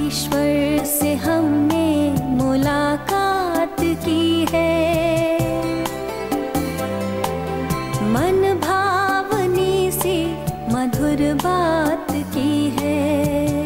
ईश्वर से हमने मुलाकात की है, मन भावनी से मधुर बात की है।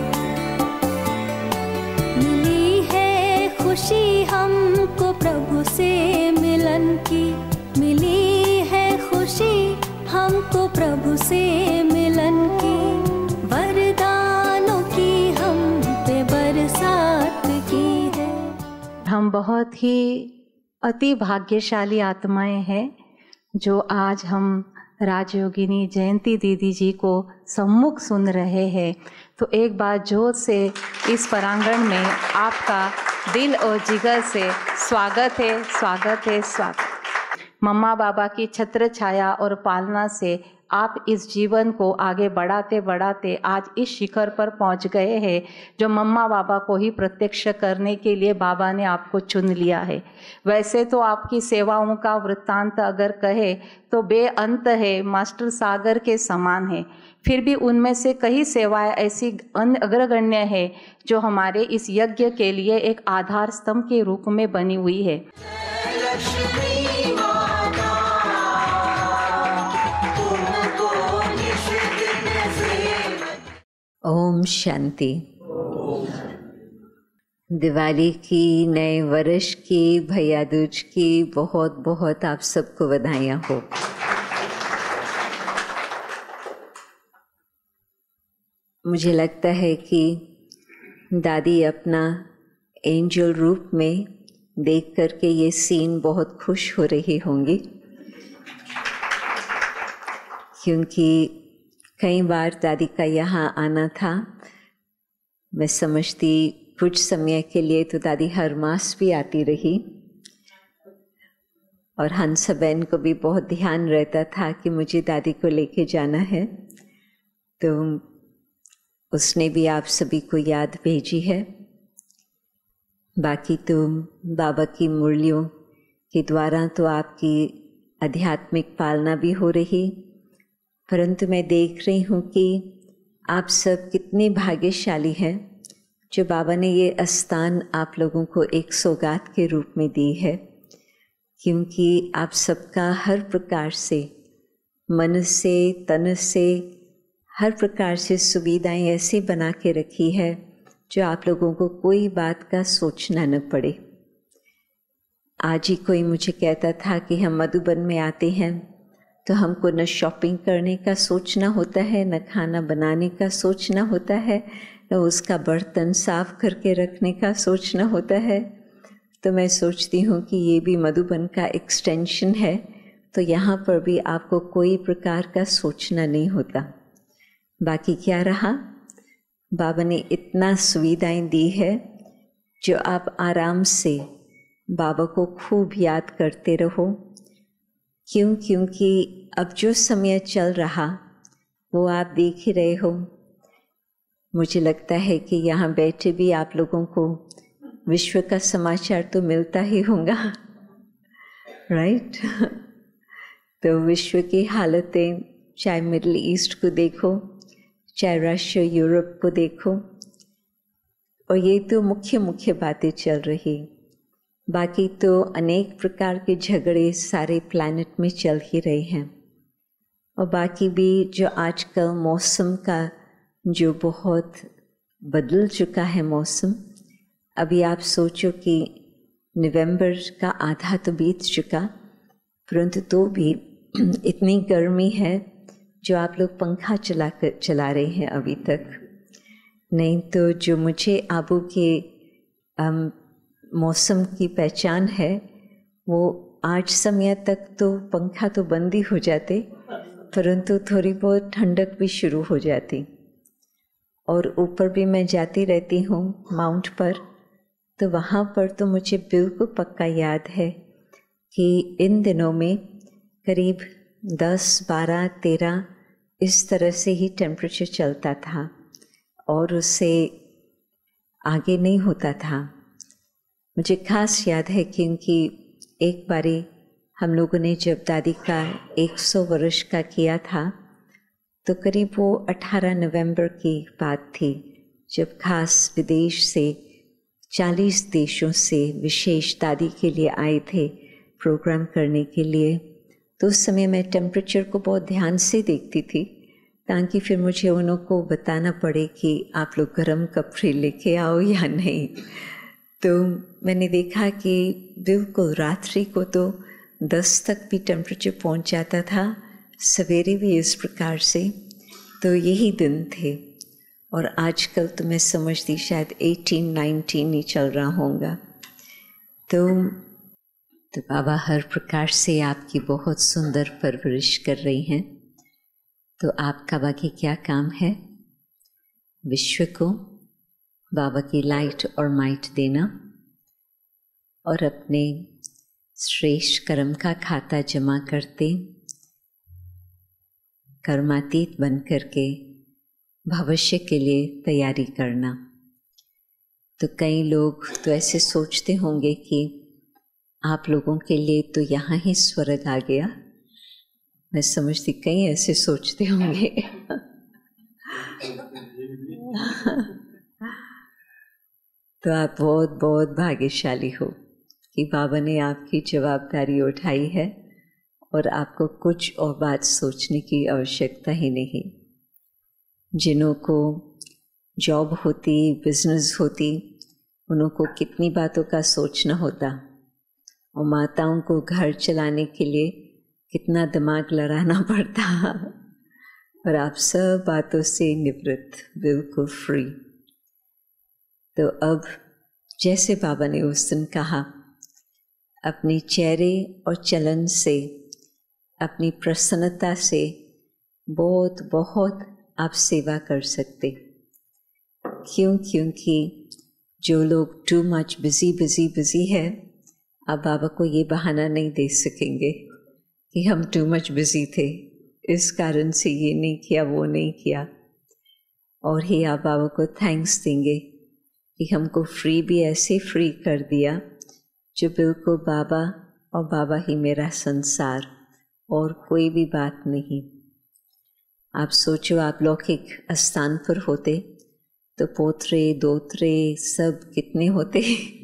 मिली है खुशी हमको प्रभु से मिलन की, मिली है खुशी हमको प्रभु से मिलन की। वरदानों की हम पे बरसात की है। हम बहुत ही अति भाग्यशाली आत्माएं हैं जो आज हम राजयोगिनी जयंती दीदी जी को सम्मुख सुन रहे हैं। तो एक बार जोर से इस प्रांगण में आपका दिल और जिगर से स्वागत है, स्वागत है, स्वागत। मम्मा बाबा की छत्र छाया और पालना से आप इस जीवन को आगे बढ़ाते बढ़ाते आज इस शिखर पर पहुंच गए हैं जो मम्मा बाबा को ही प्रत्यक्ष करने के लिए बाबा ने आपको चुन लिया है। वैसे तो आपकी सेवाओं का वृत्तांत अगर कहे तो बेअंत है, मास्टर सागर के समान है। फिर भी उनमें से कई सेवाएं ऐसी अग्रगण्य है जो हमारे इस यज्ञ के लिए एक आधार स्तंभ के रूप में बनी हुई है। ओम शांति। दिवाली की, नए वर्ष की, भैया दूज की बहुत बहुत आप सबको बधाइयाँ हो। मुझे लगता है कि दादी अपना एंजल रूप में देख करके ये सीन बहुत खुश हो रही होंगी, क्योंकि कई बार दादी का यहाँ आना था। मैं समझती कुछ समय के लिए तो दादी हर मास भी आती रही, और हंसा बहन को भी बहुत ध्यान रहता था कि मुझे दादी को लेके जाना है, तो उसने भी आप सभी को याद भेजी है। बाकी तो बाबा की मुरलियों के द्वारा तो आपकी आध्यात्मिक पालना भी हो रही, परंतु मैं देख रही हूँ कि आप सब कितने भाग्यशाली हैं जो बाबा ने ये स्थान आप लोगों को एक सौगात के रूप में दी है, क्योंकि आप सबका हर प्रकार से, मन से, तन से, हर प्रकार से सुविधाएं ऐसे बना के रखी है जो आप लोगों को कोई बात का सोचना न पड़े। आज ही कोई मुझे कहता था कि हम मधुबन में आते हैं तो हमको न शॉपिंग करने का सोचना होता है, न खाना बनाने का सोचना होता है, न उसका बर्तन साफ करके रखने का सोचना होता है। तो मैं सोचती हूँ कि ये भी मधुबन का एक्सटेंशन है, तो यहाँ पर भी आपको कोई प्रकार का सोचना नहीं होता। बाकी क्या रहा, बाबा ने इतना सुविधाएं दी है जो आप आराम से बाबा को खूब याद करते रहो। क्योंकि अब जो समय चल रहा वो आप देख ही रहे हो। मुझे लगता है कि यहाँ बैठे भी आप लोगों को विश्व का समाचार तो मिलता ही होगा, राइट? तो विश्व की हालतें, चाहे मिडिल ईस्ट को देखो, चाहे रशिया, यूरोप को देखो, और ये तो मुख्य मुख्य बातें चल रही। बाकी तो अनेक प्रकार के झगड़े सारे प्लैनेट में चल ही रहे हैं। और बाकी भी जो आजकल मौसम का जो बहुत बदल चुका है मौसम, अभी आप सोचो कि नवंबर का आधा तो बीत चुका, परंतु तो भी इतनी गर्मी है जो आप लोग पंखा चला रहे हैं अभी तक। नहीं तो जो मुझे आबू के मौसम की पहचान है, वो आज समय तक तो पंखा तो बंद ही हो जाते, परंतु थोड़ी बहुत ठंडक भी शुरू हो जाती। और ऊपर भी मैं जाती रहती हूँ माउंट पर, तो वहाँ पर तो मुझे बिल्कुल पक्का याद है कि इन दिनों में करीब 10, 12, 13 इस तरह से ही टेम्परेचर चलता था और उससे आगे नहीं होता था। मुझे खास याद है क्योंकि एक बारी हम लोगों ने जब दादी का 100 वर्ष का किया था, तो करीब वो 18 नवंबर की बात थी, जब खास विदेश से 40 देशों से विशेष दादी के लिए आए थे प्रोग्राम करने के लिए, तो उस समय मैं टेम्परेचर को बहुत ध्यान से देखती थी ताकि फिर मुझे उन्हों को बताना पड़े कि आप लोग गर्म कपड़े लेके आओ या नहीं। तो मैंने देखा कि बिल्कुल रात्रि को तो 10 तक भी टेम्परेचर पहुंच जाता था, सवेरे भी इस प्रकार से। तो यही दिन थे। और आजकल तो मैं समझती शायद 18-19 ही चल रहा होगा। तो बाबा हर प्रकार से आपकी बहुत सुंदर परवरिश कर रही हैं। तो आपका बाकी क्या काम है? विश्व को बाबा की लाइट और माइट देना और अपने श्रेष्ठ कर्म का खाता जमा करते कर्मातीत बन करके भविष्य के लिए तैयारी करना। तो कई लोग तो ऐसे सोचते होंगे कि आप लोगों के लिए तो यहाँ ही स्वर्ग आ गया। मैं समझती कई ऐसे सोचते होंगे। तो आप बहुत बहुत भाग्यशाली हो कि बाबा ने आपकी जवाबदारी उठाई है और आपको कुछ और बात सोचने की आवश्यकता ही नहीं। जिन्हों को जॉब होती, बिजनेस होती, उन्हों को कितनी बातों का सोचना होता, और माताओं को घर चलाने के लिए कितना दिमाग लड़ाना पड़ता। पर आप सब बातों से निवृत्त, बिल्कुल फ्री। तो अब जैसे बाबा ने उस दिन कहा, अपने चेहरे और चलन से, अपनी प्रसन्नता से बहुत बहुत आप सेवा कर सकते। क्योंकि जो लोग टू मच बिजी है, आप बाबा को ये बहाना नहीं दे सकेंगे कि हम टू मच बिजी थे, इस कारण से ये नहीं किया, वो नहीं किया। और ही आप बाबा को थैंक्स देंगे कि हमको फ्री भी ऐसे फ्री कर दिया, जो बिल्कुल बाबा और बाबा ही मेरा संसार, और कोई भी बात नहीं। आप सोचो, आप लौकिक स्थान पर होते तो पोतरे दोतरे सब कितने होते।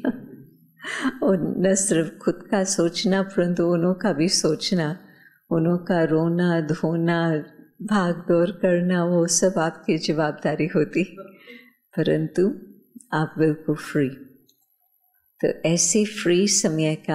और न सिर्फ खुद का सोचना, परंतु उन्हों का भी सोचना, उन्हों का रोना धोना, भाग दौड़ करना, वो सब आपकी जवाबदारी होती। परंतु आप बिल्कुल फ्री। तो ऐसे फ्री समय का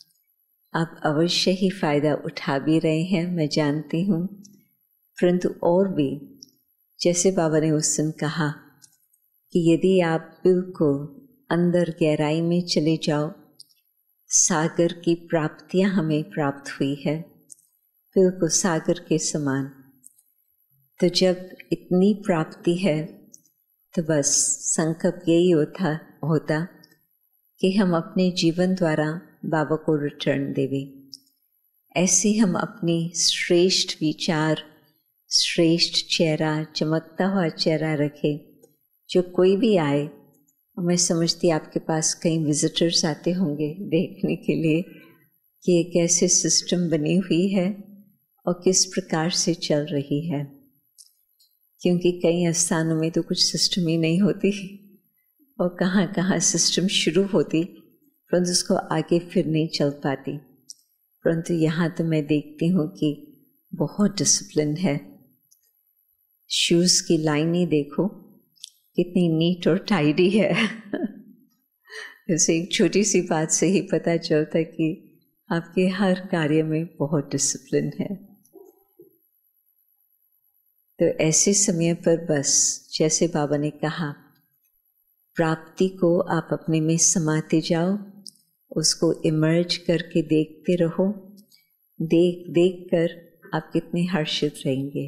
आप अवश्य ही फ़ायदा उठा भी रहे हैं, मैं जानती हूँ। परंतु और भी, जैसे बाबा ने उस दिन कहा कि यदि आप बिल्कुल अंदर गहराई में चले जाओ, सागर की प्राप्तियां हमें प्राप्त हुई है, बिल्कुल सागर के समान। तो जब इतनी प्राप्ति है तो बस संकल्प यही होता कि हम अपने जीवन द्वारा बाबा को रिटर्न देवे। ऐसे हम अपनी श्रेष्ठ विचार, श्रेष्ठ चेहरा, चमकता हुआ चेहरा रखे। जो कोई भी आए, मैं समझती आपके पास कई विजिटर्स आते होंगे देखने के लिए कि ये कैसे सिस्टम बनी हुई है और किस प्रकार से चल रही है। क्योंकि कई स्थानों में तो कुछ सिस्टम ही नहीं होती, और कहाँ कहाँ सिस्टम शुरू होती, परंतु उसको आगे फिर नहीं चल पाती। परंतु यहाँ तो मैं देखती हूँ कि बहुत डिसिप्लिन है। शूज़ की लाइन ही देखो कितनी नीट और टाइडी है। जैसे एक छोटी सी बात से ही पता चलता है कि आपके हर कार्य में बहुत डिसिप्लिन है। तो ऐसे समय पर बस जैसे बाबा ने कहा, प्राप्ति को आप अपने में समाते जाओ, उसको इमर्ज करके देखते रहो। देख कर आप कितने हर्षित रहेंगे।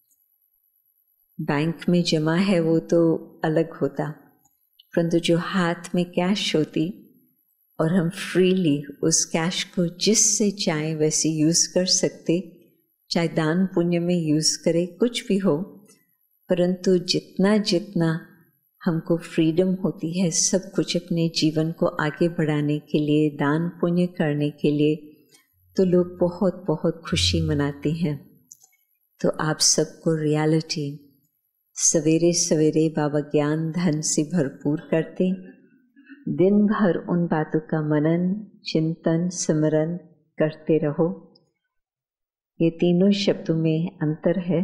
बैंक में जमा है वो तो अलग होता, परंतु जो हाथ में कैश होती और हम फ्रीली उस कैश को जिससे चाहें वैसे यूज़ कर सकते, चाहे दान पुण्य में यूज़ करें, कुछ भी हो। परंतु जितना जितना हमको फ्रीडम होती है सब कुछ अपने जीवन को आगे बढ़ाने के लिए, दान पुण्य करने के लिए, तो लोग बहुत बहुत खुशी मनाते हैं। तो आप सबको रियलिटी सवेरे सवेरे बाबा ज्ञान धन से भरपूर करते, दिन भर उन बातों का मनन चिंतन स्मरण करते रहो। ये तीनों शब्दों में अंतर है।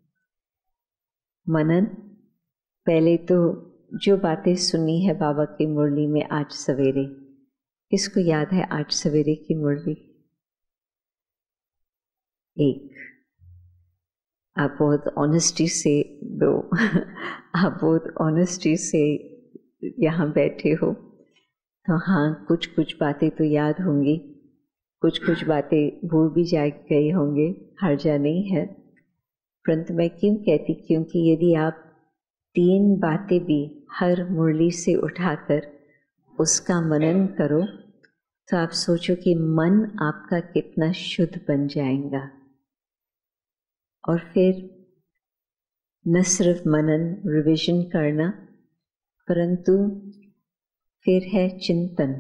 मनन, पहले तो जो बातें सुनी है बाबा की मुरली में आज सवेरे, किसको याद है आज सवेरे की मुरली? एक, आप बहुत ऑनेस्टी से दो आप बहुत ऑनेस्टी से यहाँ बैठे हो, तो हाँ कुछ कुछ बातें तो याद होंगी, कुछ कुछ बातें भूल भी गए होंगे, हर्जा नहीं है। परंतु मैं क्यों कहती, क्योंकि यदि आप 3 बातें भी हर मुरली से उठाकर उसका मनन करो तो आप सोचो कि मन आपका कितना शुद्ध बन जाएगा। और फिर न सिर्फ मनन रिविजन करना, परंतु फिर है चिंतन।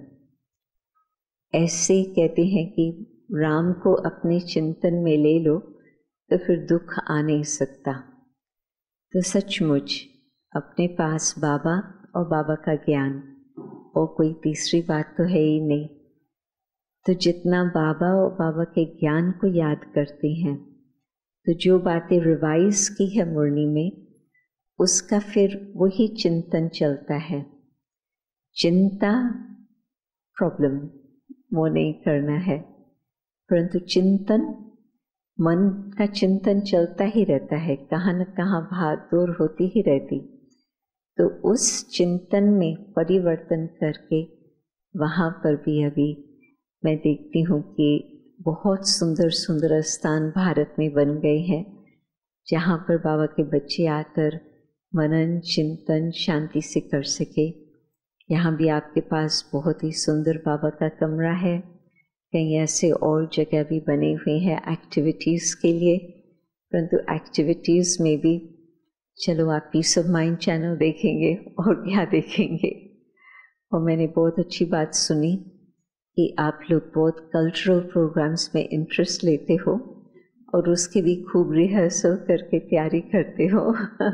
ऐसे कहते हैं कि राम को अपने चिंतन में ले लो तो फिर दुख आ नहीं सकता। तो सचमुच अपने पास बाबा और बाबा का ज्ञान और कोई तीसरी बात तो है ही नहीं। तो जितना बाबा और बाबा के ज्ञान को याद करते हैं, तो जो बातें रिवाइज की है मुरली में, उसका फिर वही चिंतन चलता है। चिंता प्रॉब्लम वो नहीं करना है, परंतु चिंतन, मन का चिंतन चलता ही रहता है, कहाँ न कहाँ भाग दौड़ होती ही रहती। तो उस चिंतन में परिवर्तन करके वहाँ पर भी अभी मैं देखती हूँ कि बहुत सुंदर सुंदर स्थान भारत में बन गए हैं, जहाँ पर बाबा के बच्चे आकर मनन चिंतन शांति से कर सके। यहाँ भी आपके पास बहुत ही सुंदर बाबा का कमरा है, कहीं ऐसे और जगह भी बने हुए हैं एक्टिविटीज़ के लिए। परंतु एक्टिविटीज़ में भी चलो आप पीस ऑफ माइंड चैनल देखेंगे और क्या देखेंगे। और मैंने बहुत अच्छी बात सुनी कि आप लोग बहुत कल्चरल प्रोग्राम्स में इंटरेस्ट लेते हो और उसकी भी खूब रिहर्सल करके तैयारी करते हो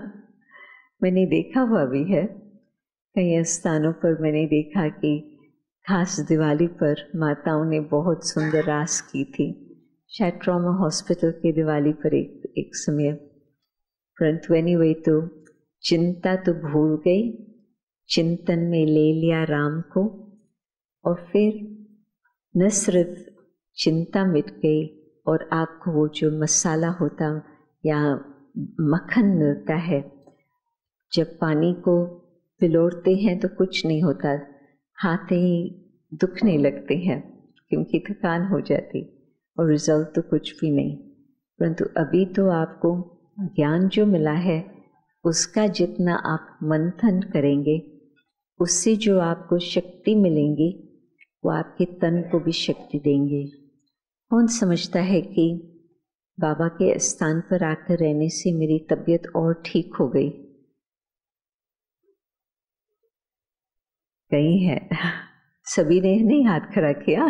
मैंने देखा हुआ भी है, कई स्थानों पर मैंने देखा कि खास दिवाली पर माताओं ने बहुत सुंदर रास की थी, शायद ट्रॉमा हॉस्पिटल की दिवाली पर एक समय। परंतु एनीवे, तो चिंता तो भूल गई, चिंतन में ले लिया राम को, और फिर न सिर्फ चिंता मिट गई और आपको वो जो मसाला होता या मक्खन मिलता है, जब पानी को पिलोड़ते हैं तो कुछ नहीं होता, हाथ ही दुखने लगते हैं क्योंकि थकान हो जाती और रिजल्ट तो कुछ भी नहीं। परंतु अभी तो आपको ज्ञान जो मिला है उसका जितना आप मंथन करेंगे, उससे जो आपको शक्ति मिलेंगी वो आपके तन को भी शक्ति देंगे। कौन समझता है कि बाबा के स्थान पर आकर रहने से मेरी तबीयत और ठीक हो गई? कहीं है, सभी ने नहीं हाथ खड़ा किया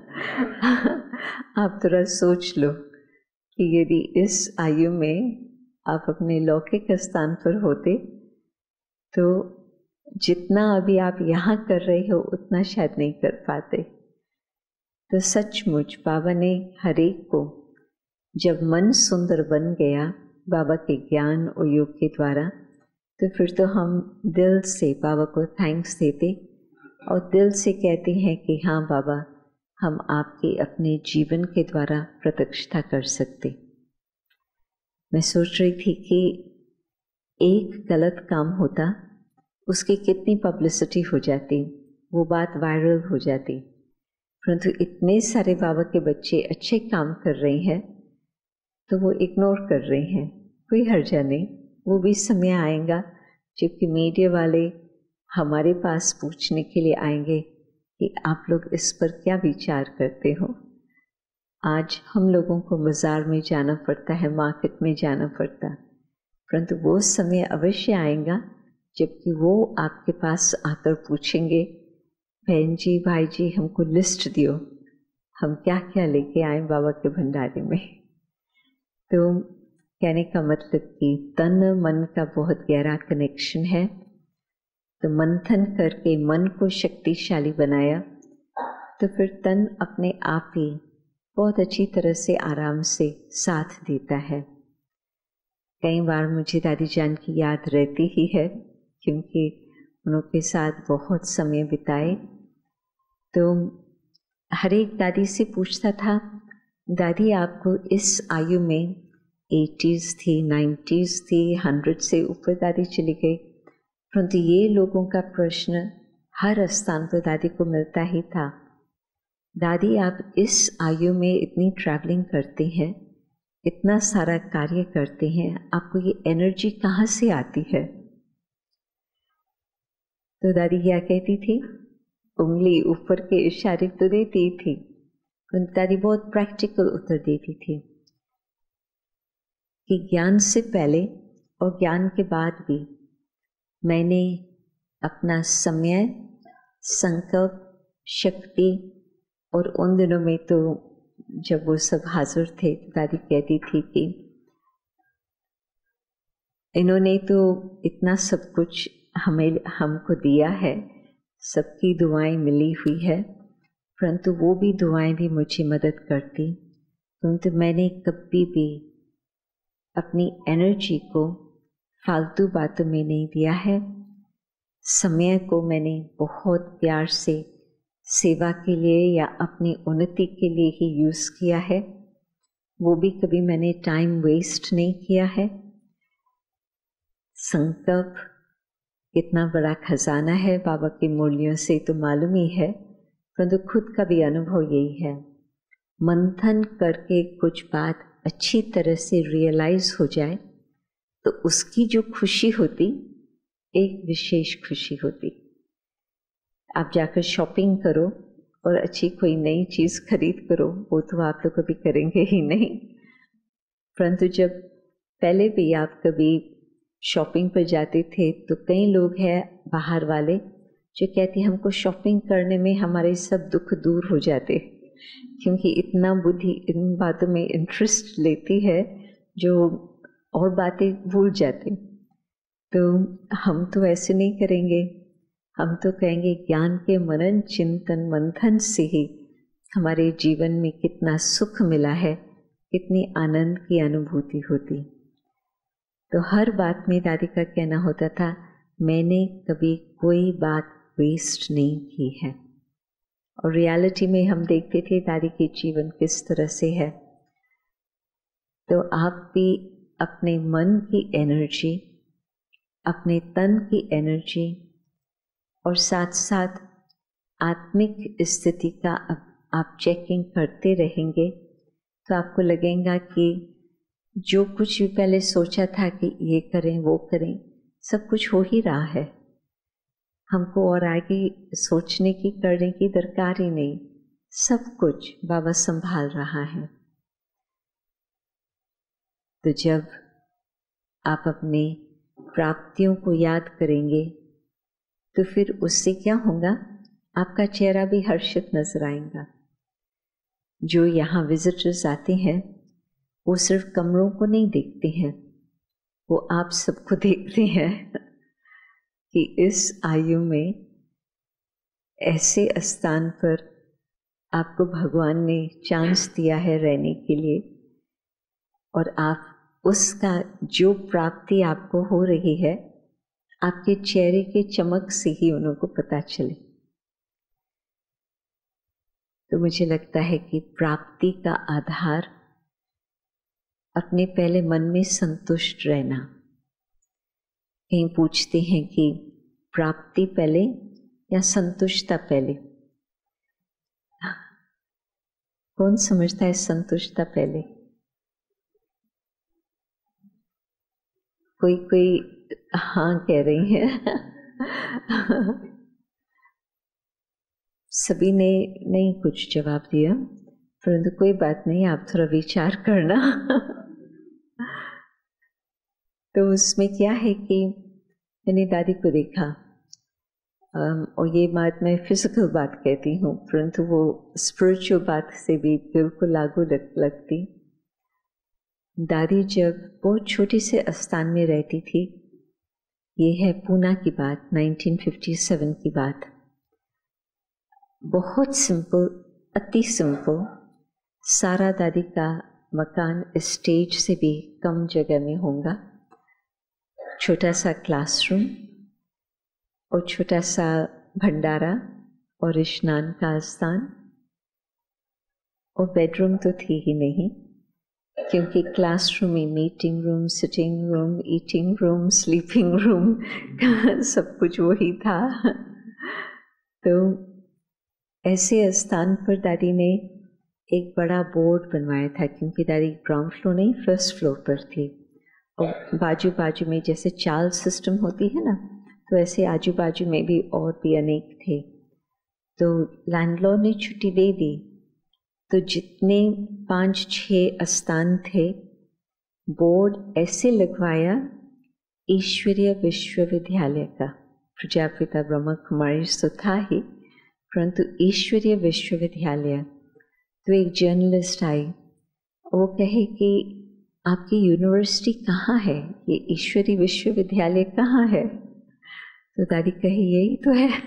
आप थोड़ा सोच लो कि यदि इस आयु में आप अपने लौकिक स्थान पर होते तो जितना अभी आप यहाँ कर रहे हो उतना शायद नहीं कर पाते। तो सचमुच बाबा ने हर एक को, जब मन सुंदर बन गया बाबा के ज्ञान और योग के द्वारा, तो फिर तो हम दिल से बाबा को थैंक्स देते और दिल से कहते हैं कि हाँ बाबा, हम आपके अपने जीवन के द्वारा प्रत्यक्षता कर सकते। मैं सोच रही थी कि एक गलत काम होता, उसकी कितनी पब्लिसिटी हो जाती, वो बात वायरल हो जाती, परंतु इतने सारे बाबा के बच्चे अच्छे काम कर रहे हैं तो वो इग्नोर कर रहे हैं। कोई हर्जा नहीं, वो भी समय आएगा जबकि मीडिया वाले हमारे पास पूछने के लिए आएंगे कि आप लोग इस पर क्या विचार करते हो। आज हम लोगों को बाज़ार में जाना पड़ता है, मार्केट में जाना पड़ता, परंतु वो समय अवश्य आएगा जबकि वो आपके पास आकर पूछेंगे, बहन जी भाई जी हमको लिस्ट दियो, हम क्या क्या लेके आए बाबा के भंडारे में। तो कहने का मतलब कि तन मन का बहुत गहरा कनेक्शन है। तो मंथन करके मन को शक्तिशाली बनाया तो फिर तन अपने आप ही बहुत अच्छी तरह से आराम से साथ देता है। कई बार मुझे दादी जान की याद रहती ही है, क्योंकि उनके साथ बहुत समय बिताए। तो हर एक दादी से पूछता था, दादी आपको इस आयु में 80s थी, 90s थी, 100 से ऊपर दादी चली गई, परंतु ये लोगों का प्रश्न हर स्थान पर दादी को मिलता ही था, दादी आप इस आयु में इतनी ट्रैवलिंग करते हैं, इतना सारा कार्य करते हैं, आपको ये एनर्जी कहाँ से आती है? तो दादी क्या कहती थी? उंगली ऊपर के इशारे तो देती थी, परंतु दादी बहुत प्रैक्टिकल उत्तर देती थी कि ज्ञान से पहले और ज्ञान के बाद भी मैंने अपना समय, संकल्प, शक्ति, और उन दिनों में तो जब वो सब हाजिर थे तो दादी कहती थी कि इन्होंने तो इतना सब कुछ हमको दिया है, सबकी दुआएं मिली हुई है, परंतु वो भी दुआएं भी मुझे मदद करती, परंतु मैंने कभी भी अपनी एनर्जी को फालतू बातों में नहीं दिया है। समय को मैंने बहुत प्यार से सेवा के लिए या अपनी उन्नति के लिए ही यूज़ किया है, वो भी कभी मैंने टाइम वेस्ट नहीं किया है। संकल्प कितना बड़ा खजाना है, बाबा की मुरलियों से तो मालूम ही है, परंतु खुद का भी अनुभव यही है, मंथन करके कुछ बात अच्छी तरह से रियलाइज हो जाए तो उसकी जो खुशी होती, एक विशेष खुशी होती। आप जाकर शॉपिंग करो और अच्छी कोई नई चीज़ खरीद करो, वो तो आप लोग कभी करेंगे ही नहीं, परंतु जब पहले भी आप कभी शॉपिंग पर जाते थे तो कई लोग हैं बाहर वाले जो कहते हैं हमको शॉपिंग करने में हमारे सब दुख दूर हो जाते, क्योंकि इतना बुद्धि इन बातों में इंटरेस्ट लेती है जो और बातें भूल जाते। तो हम तो ऐसे नहीं करेंगे, हम तो कहेंगे ज्ञान के मनन चिंतन मंथन से ही हमारे जीवन में कितना सुख मिला है, कितनी आनंद की अनुभूति होती। तो हर बात में दादी का कहना होता था, मैंने कभी कोई बात वेस्ट नहीं की है। और रियलिटी में हम देखते थे दादी के जीवन किस तरह से है। तो आप भी अपने मन की एनर्जी, अपने तन की एनर्जी और साथ साथ आत्मिक स्थिति का आप चेकिंग करते रहेंगे तो आपको लगेगा कि जो कुछ भी पहले सोचा था कि ये करें वो करें, सब कुछ हो ही रहा है। हमको और आगे सोचने की करने की दरकार ही नहीं, सब कुछ बाबा संभाल रहा है। तो जब आप अपने प्राप्तियों को याद करेंगे तो फिर उससे क्या होगा, आपका चेहरा भी हर्षित नजर आएगा। जो यहाँ विजिटर्स आते हैं वो सिर्फ कमरों को नहीं देखते हैं, वो आप सबको देखते हैं कि इस आयु में ऐसे स्थान पर आपको भगवान ने चांस दिया है रहने के लिए, और आप उसका जो प्राप्ति आपको हो रही है आपके चेहरे के चमक से ही उनको पता चले। तो मुझे लगता है कि प्राप्ति का आधार अपने पहले मन में संतुष्ट रहना। कहीं पूछते हैं कि प्राप्ति पहले या संतुष्टता पहले? कौन समझता है संतुष्टता पहले? कोई हाँ कह रही है सभी ने नहीं कुछ जवाब दिया, परंतु कोई बात नहीं, आप थोड़ा विचार करना तो उसमें क्या है कि मैंने दादी को देखा, और ये बात मैं फिजिकल बात कहती हूँ, परंतु वो स्पिरिचुअल बात से भी बिल्कुल लागू लगती। दादी जब बहुत छोटे से स्थान में रहती थी, ये है पूना की बात, 1957 की बात। बहुत सिंपल, अति सिंपल, सारा दादी का मकान स्टेज से भी कम जगह में होगा। छोटा सा क्लासरूम और छोटा सा भंडारा और स्नान का स्थान, और बेडरूम तो थी ही नहीं, क्योंकि क्लासरूम में meeting room, sitting room, eating room, sleeping room सब कुछ वही था। तो ऐसे स्थान पर दादी ने एक बड़ा बोर्ड बनवाया था, क्योंकि दादी ग्राउंड फ्लोर नहीं, फर्स्ट फ्लोर पर थी, और बाजू बाजू में जैसे चाल सिस्टम होती है ना, तो ऐसे आजू बाजू में भी और भी अनेक थे। तो लैंडलॉर्ड ने छुट्टी दे दी, तो जितने 5-6 स्थान थे, बोर्ड ऐसे लगवाया, ईश्वरीय विश्वविद्यालय का। प्रजापिता ब्रह्मा कुमारी तो था ही, परंतु ईश्वरीय विश्वविद्यालय। तो एक जर्नलिस्ट आई, वो कहे कि आपकी यूनिवर्सिटी कहाँ है, ये ईश्वरीय विश्वविद्यालय कहाँ है? तो दादी कहे यही तो है।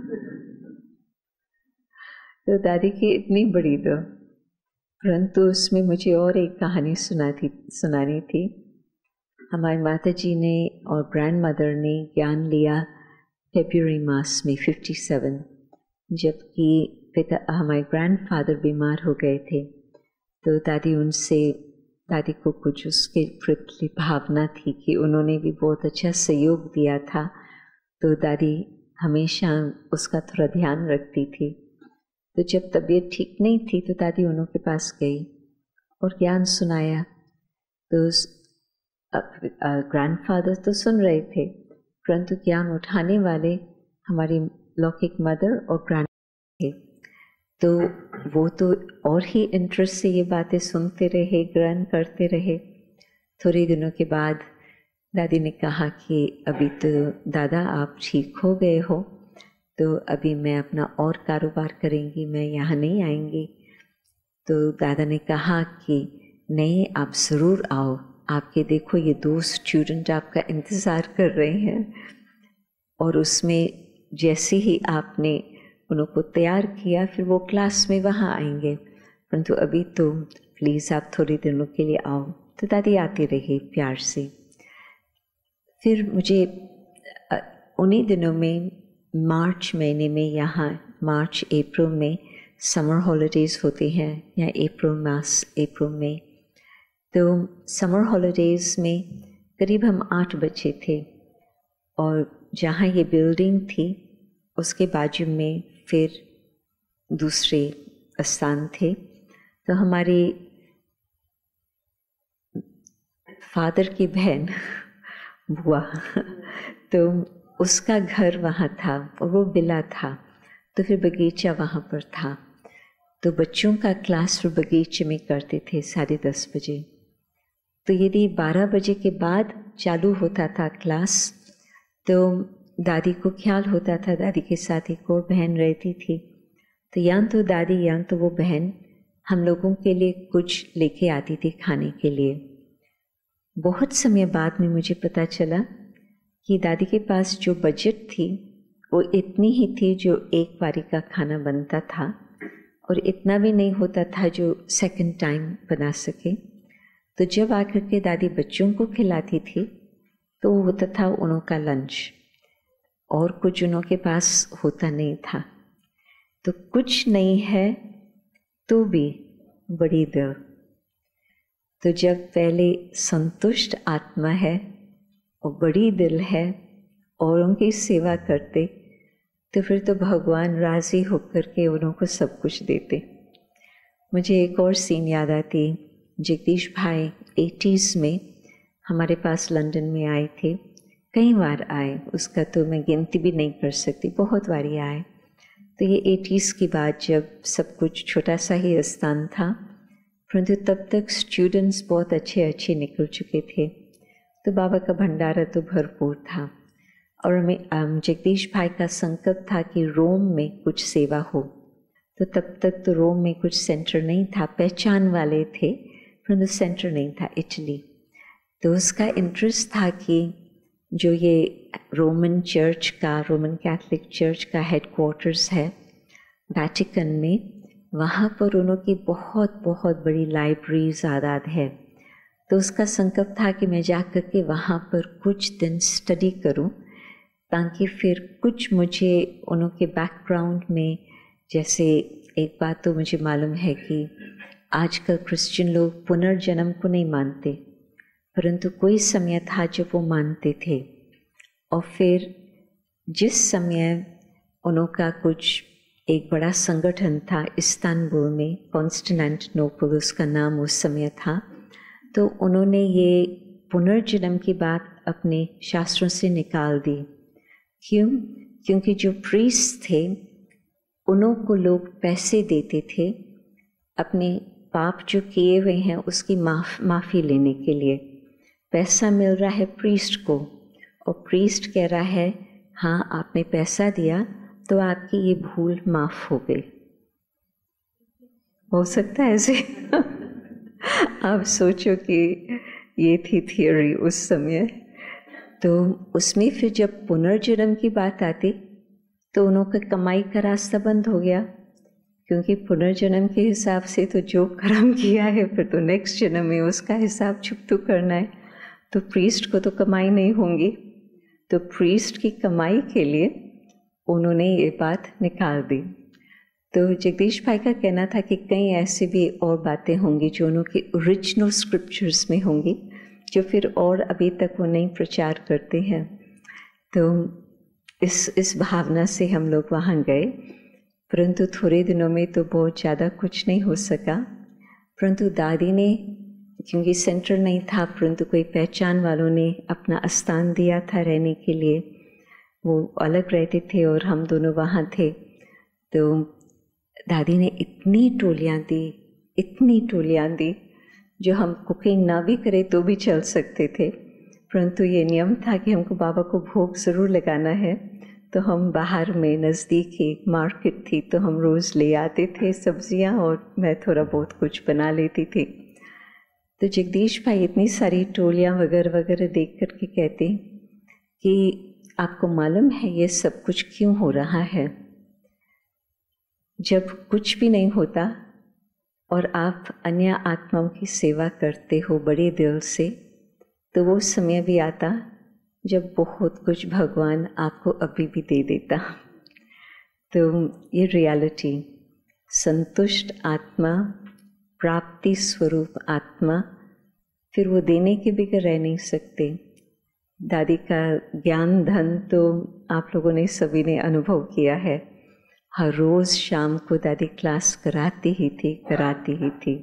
तो दादी की इतनी बड़ी तो, परंतु उसमें मुझे और एक कहानी सुनानी थी। हमारी माता जी ने और ग्रैंड मदर ने ज्ञान लिया फरवरी मास में 57, जबकि पिता हमारे ग्रैंडफादर बीमार हो गए थे। तो दादी को कुछ उसके प्रति भावना थी कि उन्होंने भी बहुत अच्छा सहयोग दिया था, तो दादी हमेशा उसका थोड़ा ध्यान रखती थी। तो जब तबीयत ठीक नहीं थी तो दादी उन्हों के पास गई और ज्ञान सुनाया। तो ग्रैंडफादर तो सुन रहे थे, परंतु ज्ञान उठाने वाले हमारी लौकिक मदर और ग्रैंड थे। तो वो तो और ही इंटरेस्ट से ये बातें सुनते रहे, ग्रहण करते रहे। थोड़े दिनों के बाद दादी ने कहा कि अभी तो दादा आप ठीक हो गए हो, तो अभी मैं अपना और कारोबार करेंगी, मैं यहाँ नहीं आएंगी। तो दादा ने कहा कि नहीं, आप ज़रूर आओ, आपके देखो ये 2 स्टूडेंट आपका इंतज़ार कर रहे हैं। और उसमें जैसे ही आपने उनको तैयार किया, फिर वो क्लास में वहाँ आएंगे, परंतु अभी तो प्लीज़ आप थोड़ी दिनों के लिए आओ। तो दादी आती रही प्यार से। फिर मुझे उन्हीं दिनों में मार्च महीने में, यहाँ मार्च अप्रैल में समर हॉलीडेज़ होती हैं, या अप्रैल में। तो समर हॉलीडेज़ में करीब हम 8 बच्चे थे, और जहाँ ये बिल्डिंग थी उसके बाजू में फिर दूसरे स्थान थे। तो हमारी फादर की बहन बुआ, तो उसका घर वहाँ था और वो बिला था, तो फिर बगीचा वहाँ पर था। तो बच्चों का क्लास फिर बगीचे में करते थे 10:30 बजे। तो यदि 12 बजे के बाद चालू होता था क्लास, तो दादी को ख्याल होता था, दादी के साथ एक और बहन रहती थी, तो या तो दादी या तो वो बहन हम लोगों के लिए कुछ लेके आती थी खाने के लिए। बहुत समय बाद में मुझे पता चला कि दादी के पास जो बजट थी वो इतनी ही थी जो एक बारी का खाना बनता था, और इतना भी नहीं होता था जो सेकंड टाइम बना सके। तो जब आकर के दादी बच्चों को खिलाती थी तो वो होता था उन्हों का लंच, और कुछ उन्हों के पास होता नहीं था। तो कुछ नहीं है तो भी बड़ी दिल। तो जब पहले संतुष्ट आत्मा है और बड़ी दिल है, औरों की सेवा करते, तो फिर तो भगवान राजी होकर के उन्हों को सब कुछ देते। मुझे एक और सीन याद आती, जगदीश भाई 80s में हमारे पास लंदन में आए थे, कई बार आए, उसका तो मैं गिनती भी नहीं कर सकती, बहुत बारी आए। तो ये 80s की बात, जब सब कुछ छोटा सा ही स्थान था, परंतु तब तक स्टूडेंट्स बहुत अच्छे निकल चुके थे, तो बाबा का भंडारा तो भरपूर था। और हमें जगदीश भाई का संकल्प था कि रोम में कुछ सेवा हो। तो तब तक तो रोम में कुछ सेंटर नहीं था, पहचान वाले थे, परंतु सेंटर नहीं था, इटली। तो उसका इंटरेस्ट था कि जो ये रोमन कैथलिक चर्च का हेडक्वार्टर्स है वेटिकन में, वहाँ पर उनकी बहुत बहुत बड़ी लाइब्रेरीज आदाद है। तो उसका संकल्प था कि मैं जाकर के वहाँ पर कुछ दिन स्टडी करूँ, ताकि फिर कुछ मुझे उनके बैकग्राउंड में, जैसे एक बात तो मुझे मालूम है कि आजकल क्रिश्चियन लोग पुनर्जन्म को नहीं मानते, परंतु कोई समय था जब वो मानते थे। और फिर जिस समय उनका कुछ एक बड़ा संगठन था इस्तांबुल में, कॉन्स्टेंटिनोपल उसका नाम उस समय था, तो उन्होंने ये पुनर्जन्म की बात अपने शास्त्रों से निकाल दी। क्यों? क्योंकि जो प्रीस्ट थे उनको लोग पैसे देते थे अपने पाप जो किए हुए हैं उसकी माफ़ी लेने के लिए। पैसा मिल रहा है प्रीस्ट को, और प्रीस्ट कह रहा है हाँ आपने पैसा दिया तो आपकी ये भूल माफ़ हो गई। हो सकता है ऐसे? आप सोचो कि ये थी थियोरी उस समय। तो उसमें फिर जब पुनर्जन्म की बात आती तो उनका कमाई का रास्ता बंद हो गया, क्योंकि पुनर्जन्म के हिसाब से तो जो कर्म किया है फिर तो नेक्स्ट जन्म में उसका हिसाब चुकता करना है, तो प्रीस्ट को तो कमाई नहीं होंगी। तो प्रीस्ट की कमाई के लिए उन्होंने ये बात निकाल दी। तो जगदीश भाई का कहना था कि कई ऐसी भी और बातें होंगी जो उनके ओरिजिनल स्क्रिप्चर्स में होंगी, जो फिर और अभी तक वो नहीं प्रचार करते हैं। तो इस भावना से हम लोग वहाँ गए, परंतु थोड़े दिनों में तो बहुत ज़्यादा कुछ नहीं हो सका। परंतु दादी ने, क्योंकि सेंटर नहीं था, परंतु कोई पहचान वालों ने अपना स्थान दिया था रहने के लिए। वो अलग रहते थे और हम दोनों वहाँ थे। तो दादी ने इतनी टोलियाँ दी जो हम कुकिंग ना भी करें तो भी चल सकते थे, परंतु ये नियम था कि हमको बाबा को भोग ज़रूर लगाना है। तो हम बाहर में नज़दीक ही मार्केट थी तो हम रोज़ ले आते थे सब्जियां, और मैं थोड़ा बहुत कुछ बना लेती थी। तो जगदीश भाई इतनी सारी टोलियां वगैरह वगैरह देख कर के कहते कि आपको मालूम है ये सब कुछ क्यों हो रहा है? जब कुछ भी नहीं होता और आप अन्य आत्माओं की सेवा करते हो बड़े दिल से, तो वो समय भी आता जब बहुत कुछ भगवान आपको अभी भी दे देता। तो ये रियलिटी, संतुष्ट आत्मा, प्राप्ति स्वरूप आत्मा, फिर वो देने के बगैर रह नहीं सकते। दादी का ज्ञान धन तो आप लोगों ने सभी ने अनुभव किया है। हर रोज़ शाम को दादी क्लास कराती ही थी,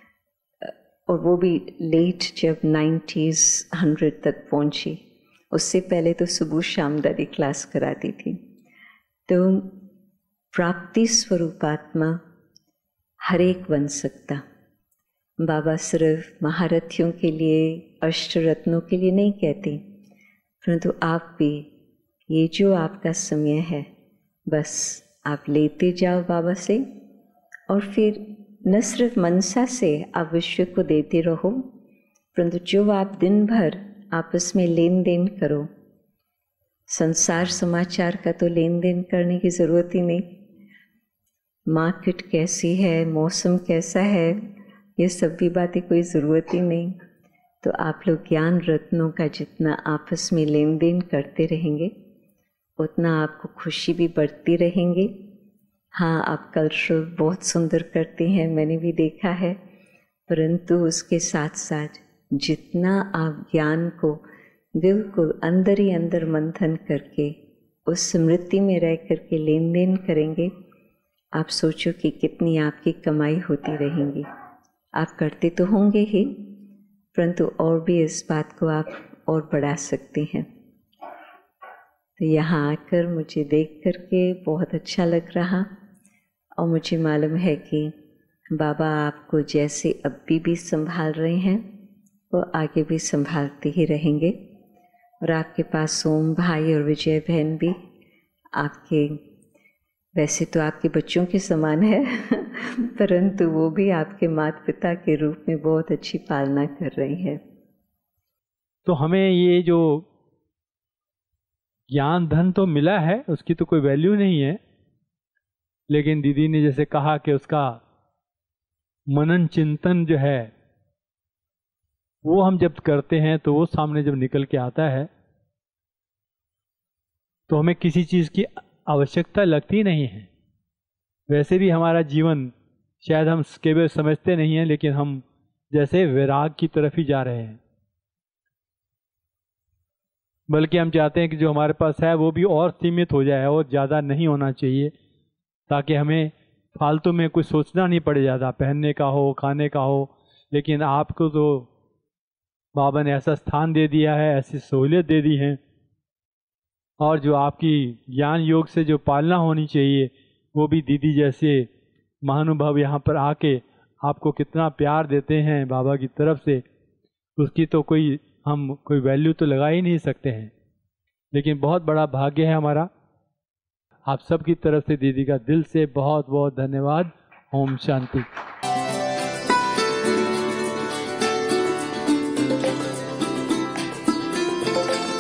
और वो भी लेट, जब 90s 100 तक पहुंची। उससे पहले तो सुबह शाम दादी क्लास कराती थी। तो प्राप्ति स्वरूप आत्मा हर एक बन सकता। बाबा सिर्फ महारथियों के लिए, अष्टरत्नों के लिए नहीं कहते, परंतु आप भी, ये जो आपका समय है, बस आप लेते जाओ बाबा से, और फिर न सिर्फ मनसा से आप विश्व को देते रहो, परंतु जो आप दिन भर आपस में लेन देन करो। संसार समाचार का तो लेन देन करने की ज़रूरत ही नहीं। मार्केट कैसी है, मौसम कैसा है, ये सब भी बातें कोई ज़रूरत ही नहीं। तो आप लोग ज्ञान रत्नों का जितना आपस में लेन देन करते रहेंगे, उतना आपको खुशी भी बढ़ती रहेंगी। हाँ, आप कल्चर बहुत सुंदर करते हैं, मैंने भी देखा है, परंतु उसके साथ साथ जितना आप ज्ञान को बिल्कुल अंदर ही अंदर मंथन करके उस स्मृति में रह करके लेन देन करेंगे, आप सोचो कि कितनी आपकी कमाई होती रहेंगी। आप करते तो होंगे ही, परंतु और भी इस बात को आप और बढ़ा सकते हैं। तो यहाँ आकर मुझे देख करके बहुत अच्छा लग रहा, और मुझे मालूम है कि बाबा आपको जैसे अभी भी संभाल रहे हैं वो आगे भी संभालते ही रहेंगे। और आपके पास सोम भाई और विजय बहन भी आपके, वैसे तो आपके बच्चों के समान है परंतु वो भी आपके माता पिता के रूप में बहुत अच्छी पालना कर रही है। तो हमें ये जो ज्ञान धन तो मिला है, उसकी तो कोई वैल्यू नहीं है, लेकिन दीदी ने जैसे कहा कि उसका मनन चिंतन जो है वो हम जब करते हैं तो वो सामने जब निकल के आता है तो हमें किसी चीज़ की आवश्यकता लगती नहीं है। वैसे भी हमारा जीवन शायद हम केवल समझते नहीं हैं, लेकिन हम जैसे वैराग की तरफ ही जा रहे हैं, बल्कि हम चाहते हैं कि जो हमारे पास है वो भी और सीमित हो जाए और ज़्यादा नहीं होना चाहिए, ताकि हमें फालतू में कुछ सोचना नहीं पड़े, ज़्यादा पहनने का हो, खाने का हो। लेकिन आपको तो बाबा ने ऐसा स्थान दे दिया है, ऐसी सहूलियत दे दी है, और जो आपकी ज्ञान योग से जो पालना होनी चाहिए वो भी दीदी जैसे महानुभाव यहाँ पर आके आपको कितना प्यार देते हैं बाबा की तरफ से, उसकी तो हम कोई वैल्यू तो लगा ही नहीं सकते हैं। लेकिन बहुत बड़ा भाग्य है हमारा। आप सबकी तरफ से दीदी का दिल से बहुत बहुत धन्यवाद। ओम शांति।